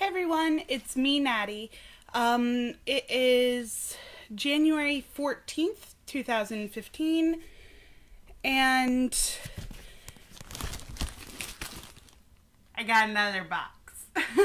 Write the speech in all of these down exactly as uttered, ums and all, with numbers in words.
everyone, it's me, Natty. Um, it is January fourteenth, two thousand fifteen, and I got another box.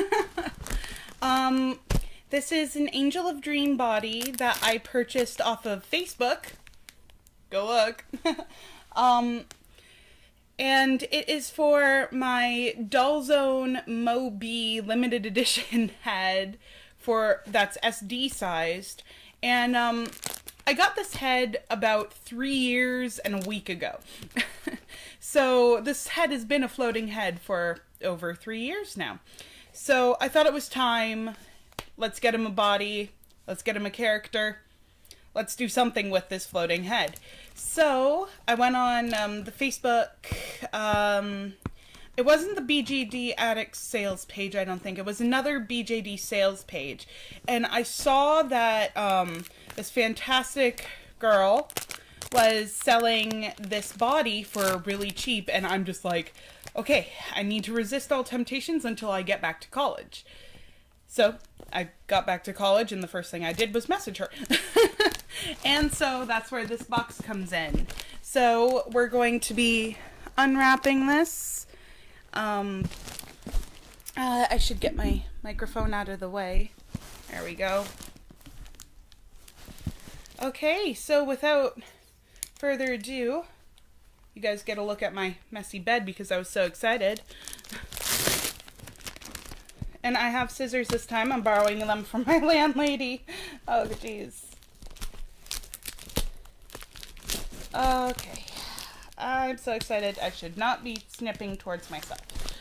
um, this is an Angel of Dream body that I purchased off of Facebook. Go look. um, and it is for my Doll Zone Moby limited edition head for that's S D sized. And um, I got this head about three years and a week ago. So this head has been a floating head for over three years now. So I thought it was time. Let's get him a body. Let's get him a character. Let's do something with this floating head. So I went on um, the Facebook. Um, it wasn't the B J D Addict sales page, I don't think. It was another B J D sales page. And I saw that um, this fantastic girl was selling this body for really cheap. And I'm just like, okay, I need to resist all temptations until I get back to college. So I got back to college and the first thing I did was message her. And so that's where this box comes in. So we're going to be unwrapping this. Um, uh, I should get my microphone out of the way. There we go. Okay, so without further ado, you guys get a look at my messy bed because I was so excited. And I have scissors this time. I'm borrowing them from my landlady. Oh, jeez. Okay. I'm so excited. I should not be snipping towards myself.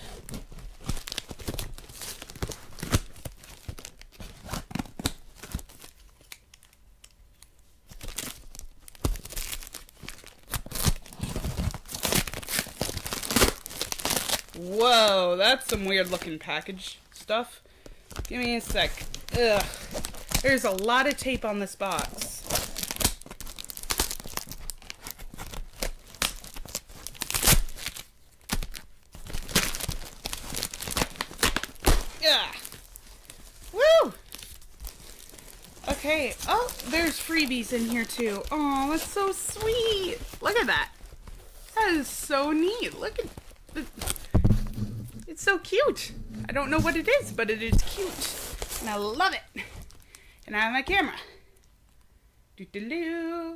Whoa, that's some weird looking package stuff. Give me a sec. Ugh. There's a lot of tape on this box. Yeah. Woo! Okay. Oh, there's freebies in here too. Oh, that's so sweet. Look at that. That is so neat. Look at it. It's so cute. I don't know what it is, but it is cute. And I love it. And I have my camera. Doo-doo-doo.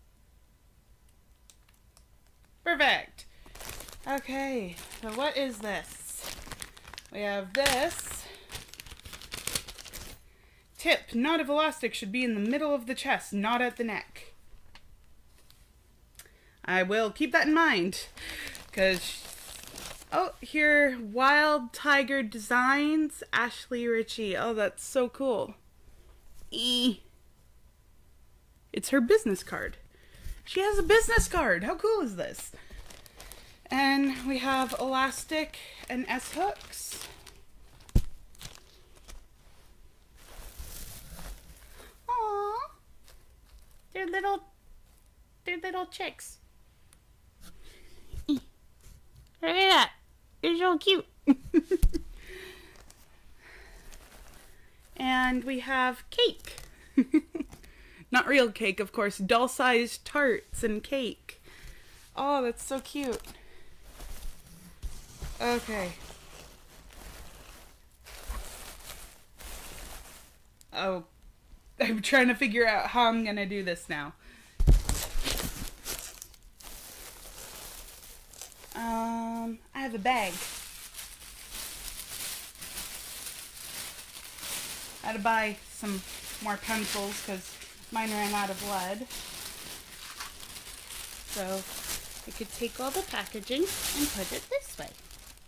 Perfect. Okay, so what is this? We have this. Tip, knot of elastic should be in the middle of the chest, not at the neck. I will keep that in mind. Because... Oh, here, Wild Tiger Designs, Ashley Ritchie. Oh, that's so cool. E. It's her business card. She has a business card. How cool is this? And we have elastic and S-hooks. Aww. They're little, they're little chicks. E. Look at that. They're so cute. And we have cake. Not real cake, of course. Doll-sized tarts and cake. Oh, that's so cute. Okay. Oh, I'm trying to figure out how I'm gonna do this now. Um, I have a bag. I had to buy some more pencils because mine ran out of lead. So I could take all the packaging and put it this way.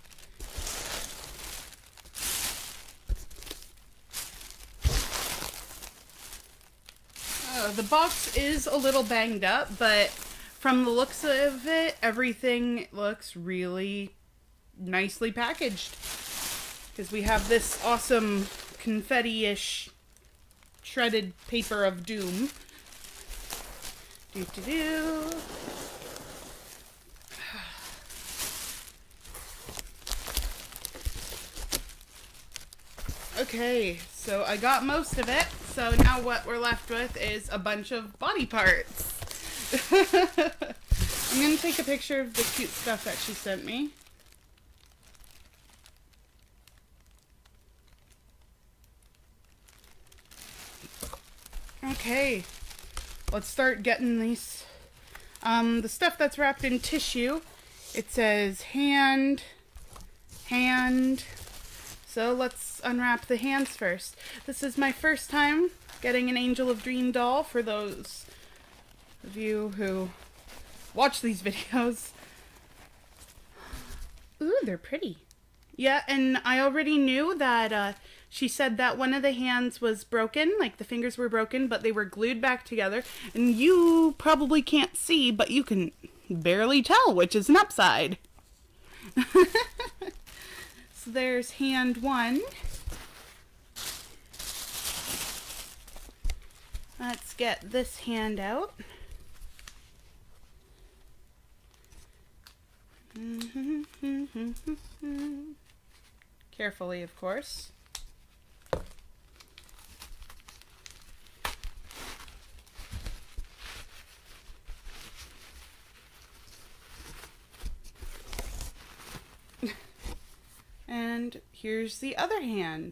Oh, the box is a little banged up, but from the looks of it, everything looks really nicely packaged. Because we have this awesome confetti-ish shredded paper of doom. Do do do. Okay, so I got most of it. So now what we're left with is a bunch of body parts. I'm going to take a picture of the cute stuff that she sent me. Okay, let's start getting these. Um, the stuff that's wrapped in tissue, it says hand, hand. So let's unwrap the hands first. This is my first time getting an Angel of Dream doll, for those of you who watch these videos. Ooh, they're pretty. Yeah, and I already knew that uh, she said that one of the hands was broken, like the fingers were broken, but they were glued back together. And you probably can't see, but you can barely tell which is an upside. So there's hand one. Let's get this hand out. Carefully, of course. And here's the other hand.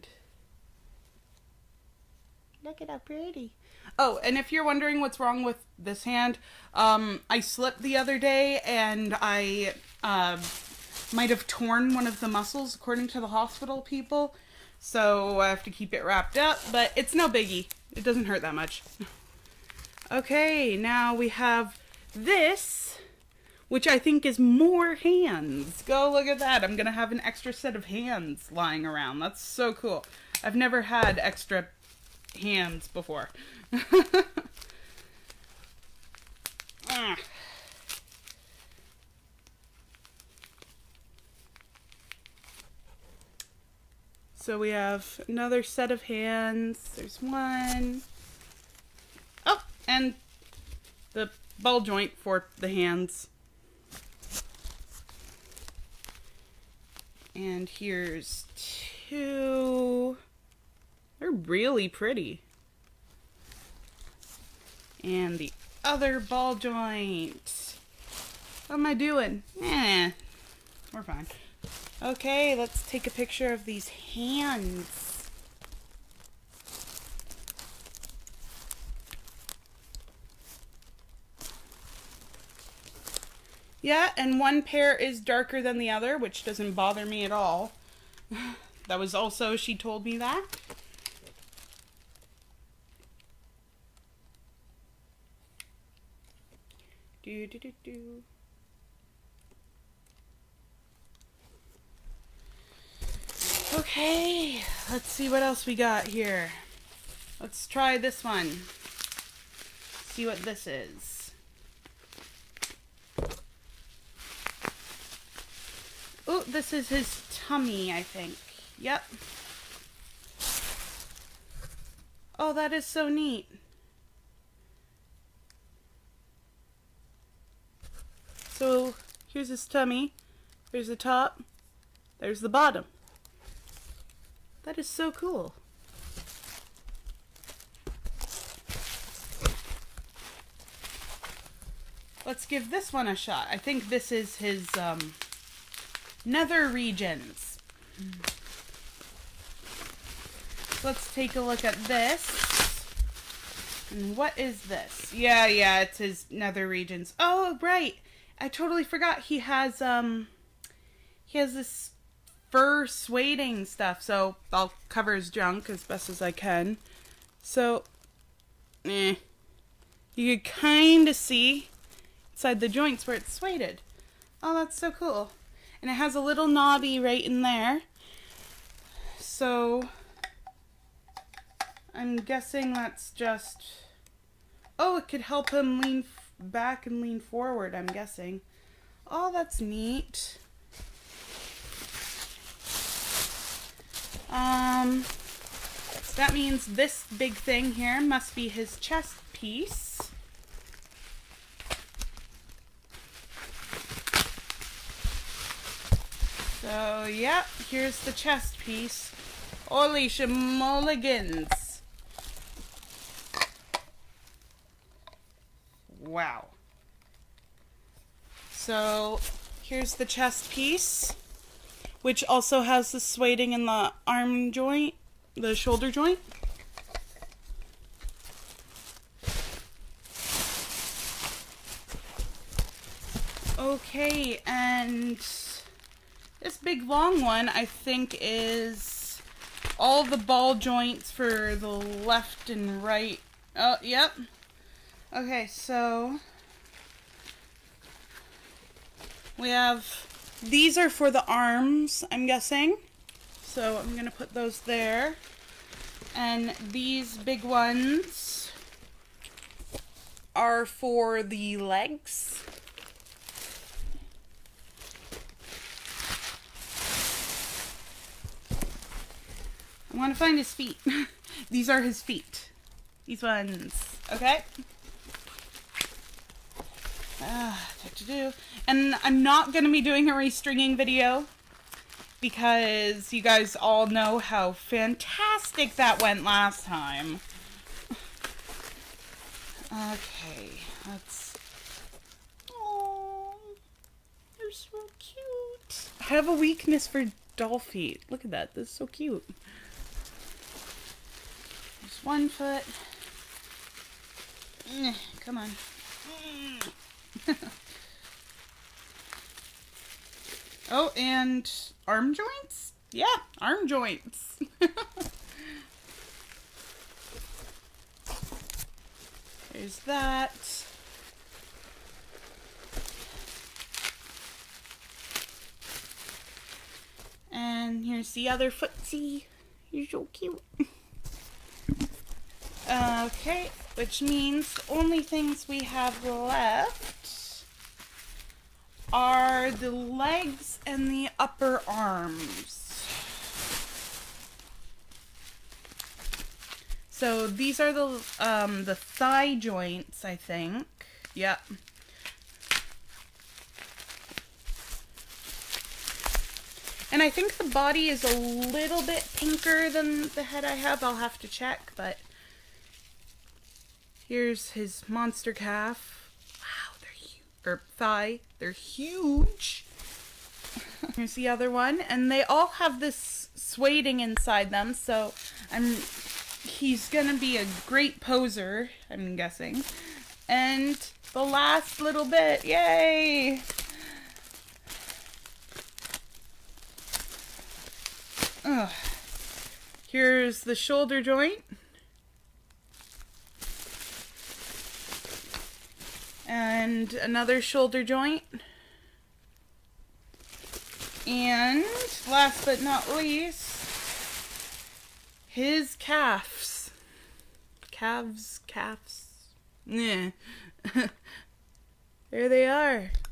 Look at how pretty. Oh, and if you're wondering what's wrong with this hand, um, I slipped the other day and I uh, might have torn one of the muscles, according to the hospital people. So I have to keep it wrapped up, but it's no biggie. It doesn't hurt that much. Okay, now we have this, which I think is more hands. Go look at that. I'm going to have an extra set of hands lying around. That's so cool. I've never had extra hands before. ah. So we have another set of hands. There's one. Oh, and the ball joint for the hands. And here's two. They're really pretty. And the other ball joint. What am I doing? Eh, we're fine. Okay, let's take a picture of these hands. Yeah, and one pair is darker than the other, which doesn't bother me at all. That was also, she told me that. Do, do, do, do. Okay, let's see what else we got here. Let's try this one. See what this is. Oh, this is his tummy, I think. Yep. Oh, that is so neat. So, here's his tummy. There's the top. There's the bottom. That is so cool. Let's give this one a shot. I think this is his um, nether regions. Let's take a look at this. And what is this? Yeah, yeah, it's his nether regions. Oh, right. I totally forgot he has um he has this fur sueding stuff, so I'll cover his junk as best as I can. So, eh. You could kind of see inside the joints where it's sueded. Oh, that's so cool. And it has a little knobby right in there. So, I'm guessing that's just... Oh, it could help him lean back and lean forward, I'm guessing. Oh, that's neat. Um, that means this big thing here must be his chest piece. So, yeah, here's the chest piece. Holy shimolligans. Wow. So here's the chest piece, which also has the sueding in the arm joint, the shoulder joint. Okay, and this big long one I think is all the ball joints for the left and right. Oh, yep. Okay, so we have, these are for the arms, I'm guessing. So I'm gonna put those there. And these big ones are for the legs. I want to find his feet. These are his feet. These ones. Okay? Uh, what to do. And I'm not going to be doing a restringing video because you guys all know how fantastic that went last time. Okay, let's... Oh, they're so cute. I have a weakness for doll feet. Look at that. This is so cute. There's one foot. Mm, come on. Mm. Oh, and arm joints? Yeah, arm joints. There's that. And here's the other footsie. You're so cute. Okay, which means the only things we have left are the legs and the upper arms. So these are the um, the thigh joints, I think. Yep. And I think the body is a little bit pinker than the head I have. I'll have to check, but here's his monster calf. Wow, they're huge. Or thigh. They're huge. Here's the other one. And they all have this sueding inside them, so I'm he's gonna be a great poser, I'm guessing. And the last little bit, yay! Ugh. Here's the shoulder joint. And another shoulder joint. And last but not least, his calves. Calves, calves. Yeah. There they are.